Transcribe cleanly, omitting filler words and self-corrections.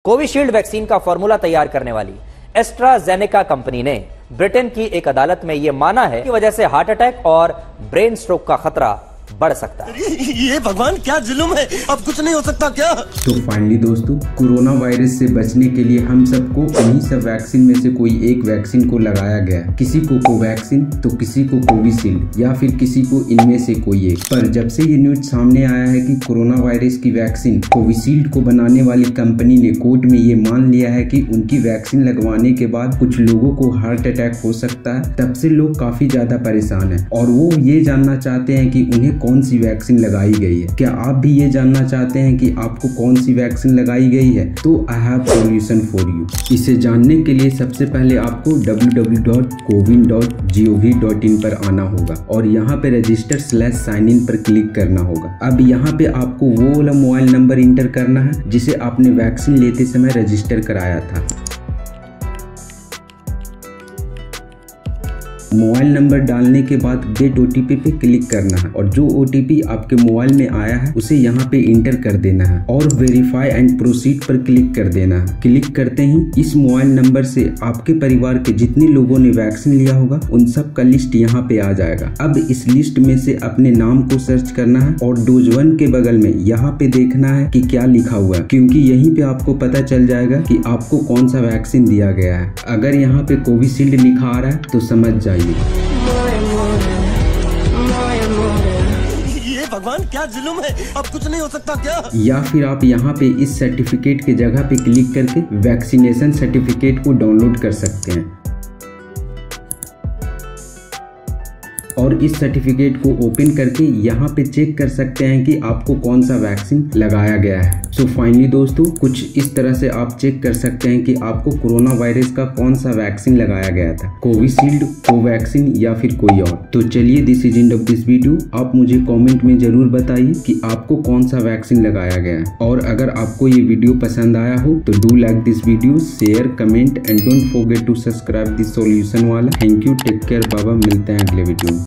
Covishield vaccine का formula तैयार करने वाली एस्ट्राजेनेका कंपनी ने ब्रिटेन की एक अदालत में यह माना है कि वजह से हार्ट अटैक और ब्रेन स्ट्रोक का खतरा बढ़ सकता है। ये भगवान क्या जुल्म है, अब कुछ नहीं हो सकता क्या? तो फाइनली दोस्तों, कोरोना वायरस से बचने के लिए हम सबको इन्हीं सब वैक्सीन में से कोई एक वैक्सीन को लगाया गया। किसी को कोवैक्सीन तो किसी को कोविशील्ड या फिर किसी को इनमें से कोई एक। पर जब से ये न्यूज सामने आया है कि कोरोना वायरस की वैक्सीन कोविशील्ड को बनाने वाली कंपनी ने कोर्ट में ये मान लिया है कि उनकी वैक्सीन लगवाने के बाद कुछ लोगों को हार्ट अटैक हो सकता है, तब से लोग काफी ज्यादा परेशान है और वो ये जानना चाहते हैं कि उन्हें कौन सी वैक्सीन लगाई गई है। क्या आप भी ये जानना चाहते हैं कि आपको कौन सी वैक्सीन लगाई गई है? तो I have solution for you. इसे जानने के लिए सबसे पहले आपको www.cowin.gov.in पर आना होगा और यहाँ पे रजिस्टर/साइन इन पर क्लिक करना होगा। अब यहाँ पे आपको वो वाला मोबाइल नंबर इंटर करना है जिसे आपने वैक्सीन लेते समय रजिस्टर कराया था। मोबाइल नंबर डालने के बाद गेट OTP पे क्लिक करना है और जो OTP आपके मोबाइल में आया है उसे यहाँ पे इंटर कर देना है और वेरीफाई एंड प्रोसीड पर क्लिक कर देना है। क्लिक करते ही इस मोबाइल नंबर से आपके परिवार के जितने लोगों ने वैक्सीन लिया होगा उन सब का लिस्ट यहाँ पे आ जाएगा। अब इस लिस्ट में से अपने नाम को सर्च करना है और डोज 1 के बगल में यहाँ पे देखना है कि क्या लिखा हुआ है, क्योंकि यहीं पे आपको पता चल जाएगा कि आपको कौन सा वैक्सीन दिया गया है। अगर यहाँ पे कोविशील्ड लिखा आ रहा है तो समझ जाइए। ये भगवान क्या जुल्म है, अब कुछ नहीं हो सकता क्या? या फिर आप यहाँ पे इस सर्टिफिकेट के जगह पे क्लिक करके वैक्सीनेशन सर्टिफिकेट को डाउनलोड कर सकते हैं और इस सर्टिफिकेट को ओपन करके यहाँ पे चेक कर सकते हैं कि आपको कौन सा वैक्सीन लगाया गया है। सो फाइनली दोस्तों, कुछ इस तरह से आप चेक कर सकते हैं कि आपको कोरोना वायरस का कौन सा वैक्सीन लगाया गया था, कोविशील्ड, कोवैक्सीन या फिर कोई और। तो चलिए, this is end of this video. आप मुझे कमेंट में जरूर बताइए कि आपको कौन सा वैक्सीन लगाया गया है और अगर आपको ये वीडियो पसंद आया हो तो do like this video, share, comment and don't forget to subscribe this solution वाला। थैंक यू, टेक केयर, बाबा, मिलते हैं अगले वीडियो में।